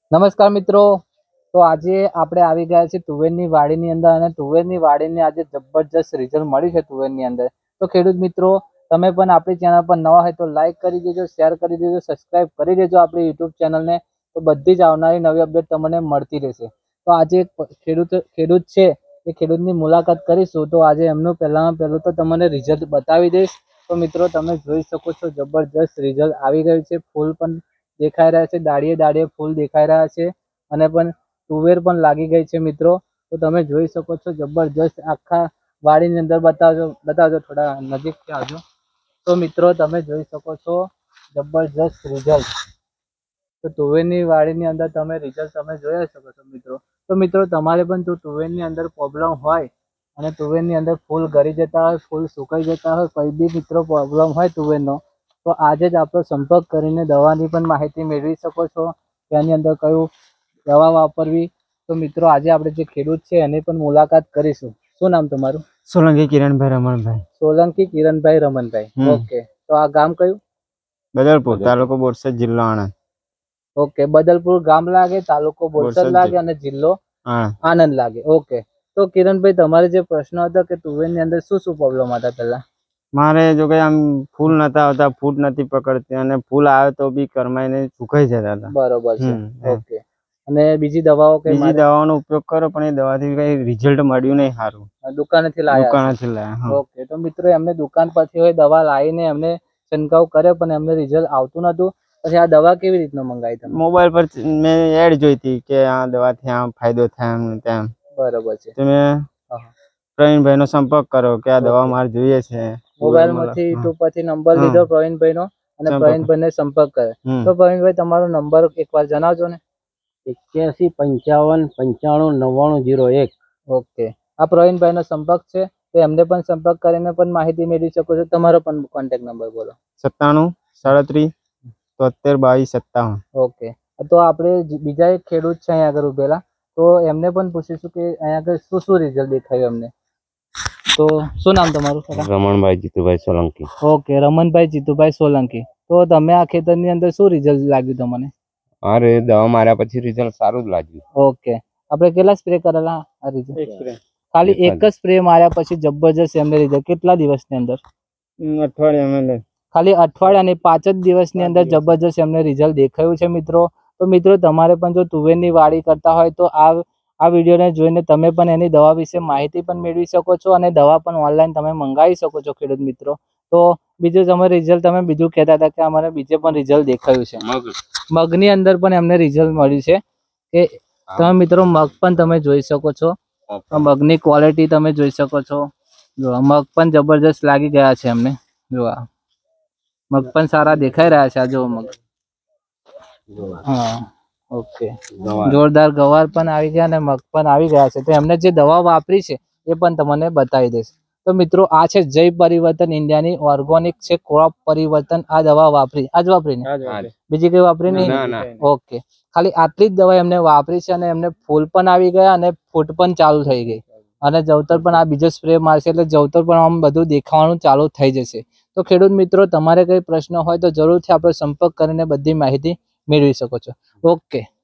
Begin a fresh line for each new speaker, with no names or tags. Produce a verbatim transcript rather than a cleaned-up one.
નમસ્કાર મિત્રો, તો આજે આપણે આવી ગયા છે તુવેરની વાડીની અંદર અને તુવેરની વાડીની આજે જબરજસ્ત રિઝલ્ટ મળ્યું છે તુવેરની અંદર. તો ખેડૂત મિત્રો, તમે પણ આપણી ચેનલ પર નવા હોય તો લાઈક કરી દેજો, શેર કરી દેજો, સબસ્ક્રાઇબ કરી દેજો આપણી યુટ્યુબ ચેનલને. તો બધી જ આવનારી નવી અપડેટ તમને મળતી રહેશે. તો આજે ખેડૂત ખેડૂત છે એ ખેડૂતની મુલાકાત કરીશું. તો આજે એમનું પહેલામાં પહેલું તો તમને રિઝલ્ટ બતાવી દઈશ. તો મિત્રો તમે જોઈ શકો છો જબરજસ્ત રિઝલ્ટ આવી ગયું છે. ફૂલ પણ દેખાઈ રહ્યા છે, દાડીએ દાડીએ ફૂલ દેખાઈ રહ્યા છે અને પણ તુવેર પણ લાગી ગઈ છે મિત્રો. તો તમે જોઈ શકો છો જબરજસ્ત આખા વાડીની અંદર બતાવજો બતાવજો થોડા નજીકથી આવજો. તો મિત્રો તમે જોઈ શકો છો જબરજસ્ત રિઝલ્ટ. તો તુવેરની વાડીની અંદર તમે રિઝલ્ટ તમે જોઈ શકો છો મિત્રો. તો મિત્રો તમારે પણ જો તુવેરની અંદર પ્રોબ્લેમ હોય અને તુવેરની અંદર ફૂલ ગળી જતા હોય, ફૂલ સુકાઈ જતા હોય, કોઈ બી મિત્રો પ્રોબ્લેમ હોય તુવેરનો, તો આજે જ આપણો સંપર્ક કરીને દવાની પણ માહિતી મેળવી શકો છો. તેની અંદર કયું દવા વાપરવી. તો મિત્રો આજે આપણે જે ખેડૂત છે એની પણ મુલાકાત કરીશું. શું નામ તમારું?
સોલંકી કિરણભાઈ રમણભાઈ.
સોલંકી કિરણભાઈ રમણભાઈ. ઓકે, તો આ ગામ કયું?
બદલપુર, તાલુકો બોરસદ, જિલ્લો આણંદ.
ઓકે, બદલપુર ગામ લાગે, તાલુકો બોરસદ લાગે અને જિલ્લો આણંદ લાગે. ઓકે, તો કિરણભાઈ તમારે જે પ્રશ્ન હતો કે તુવેરની અંદર શું શું પ્રોબ્લેમ હતા પહેલા?
મારે જો કે આમ ફૂલ નતા આવતા, ફૂટ નથી પકડતી અને ફૂલ આવે તો બી કરમાઈને સુકાઈ જતા હતા.
બરોબર છે. ઓકે, અને બીજી દવાઓ કે
બીજી દવાઓનો ઉપયોગ કરો પણ એ દવાથી કઈ રિઝલ્ટ મળ્યું નહીં સારું.
દુકાનેથી લાયા?
દુકાનેથી લાયા.
ઓકે, તો મિત્રો એમને દુકાન પરથી હોય દવા લાવીને એમને છંટકાવ કર્યો પણ એમને રિઝલ્ટ આવતું નતું. પછી આ દવા કેવી રીતના મંગાવી તમે?
મોબાઈલ પર મેં એડ જોઈ હતી કે આ દવાથી આ ફાયદો થાય એમ તેમ.
બરોબર છે.
તો મેં પ્રવીણભાઈ નો સંપર્ક કર્યો કે આ દવા મારે જોઈએ છે.
મોબાઈલ માંથી યુટ્યુબ પરથી નંબર લીધો પ્રવીણભાઈ નો અને પ્રવીણભાઈ ને સંપર્ક કર્યો. તો પ્રવીણભાઈ તમારો નંબર એકવાર જણાવજો ને. એક્યાસી પંચાવન પંચાણું નવ્વાણું જીરો એક. ઓકે, આ પ્રવીણભાઈ નો સંપર્ક છે, તો એમને પણ સંપર્ક કરીને પણ માહિતી મેળવી શકો છો. તમારો પણ કોન્ટેક્ટ નંબર બોલો.
સત્તાણું સાડત્રીસ તોતેર બાવીસ સત્તાવન.
ઓકે, તો આપણે બીજા એક ખેડૂત છે અહીંયા આગળ ઉભેલા, તો એમને પણ પૂછીશું કે અહીંયા આગળ શું શું રિઝલ્ટ દેખાયું એમને. તો શું નામ તમારું?
રમણભાઈ જીતુભાઈ સોલંકી.
ઓકે, રમણભાઈ જીતુભાઈ સોલંકી. તો તમે આ ખેતરની અંદર શું રિઝલ્ટ લાગ્યું તમને?
અરે દવા માર્યા પછી રિઝલ્ટ સારું જ લાગ્યું.
ઓકે, આપણે કેટલા સ્પ્રે કરેલા? આ રિઝલ્ટ ખાલી એક જ સ્પ્રે માર્યા પછી જબરજસ્ત એમને રિઝલ્ટ. કેટલા દિવસની અંદર?
અઠવાડિયા
ખાલી અઠવાડિયા અને પાંચ જ દિવસની અંદર જબરજસ્ત એમને રિઝલ્ટ દેખાયું છે મિત્રો. તો મિત્રો તમારે પણ જો તુવેરની વાડી કરતા હોય તો આ આ વિડીયોને જોઈને તમે પણ એની દવા વિશે માહિતી પણ મેળવી શકો છો અને દવા પણ ઓનલાઈન તમે મંગાવી શકો છો ખેડૂત મિત્રો. તો બીજું તમે રિઝલ્ટ તમે બીજું કહેતા હતા કે અમારે બીજે પણ રિઝલ્ટ દેખાયું છે. મગની અંદર પણ એમને રિઝલ્ટ મળ્યું છે કે તમે મિત્રો મગ પણ તમે જોઈ શકો છો. મગની ક્વોલિટી તમે જોઈ શકો છો. જો મગ પણ જબરજસ્ત લાગી ગયા છે એમને. જો મગ પણ સારા દેખાઈ રહ્યા છે. આ જો મગ. હા, ઓકે, જોરદાર ગવાર પણ આવી ગયા અને મગ પણ આવી ગયા છે. તો એમને જે દવા વાપરી છે એ પણ તમને બતાવી દઈશ. તો મિત્રો આ છે જય પરિવર્તન ઇન્ડિયાની ઓર્ગોનિક છે ક્રોપ પરિવર્તન. આ દવા વાપરી આજ વાપરીને બીજી કઈ વાપરી નહીં? ઓકે, ખાલી આટલી જ દવા એમને વાપરી છે અને એમને ફૂલ પણ આવી ગયા અને ફૂટ પણ ચાલુ થઈ ગઈ અને જવતર પણ આ બીજો સ્પ્રે મારશે એટલે જવતર પણ આમ બધું દેખાવાનું ચાલુ થઈ જશે. તો ખેડૂત મિત્રો તમારે કઈ પ્રશ્ન હોય તો જરૂરથી આપણો સંપર્ક કરીને બધી માહિતી મેળવી શકો છો. ઓકે.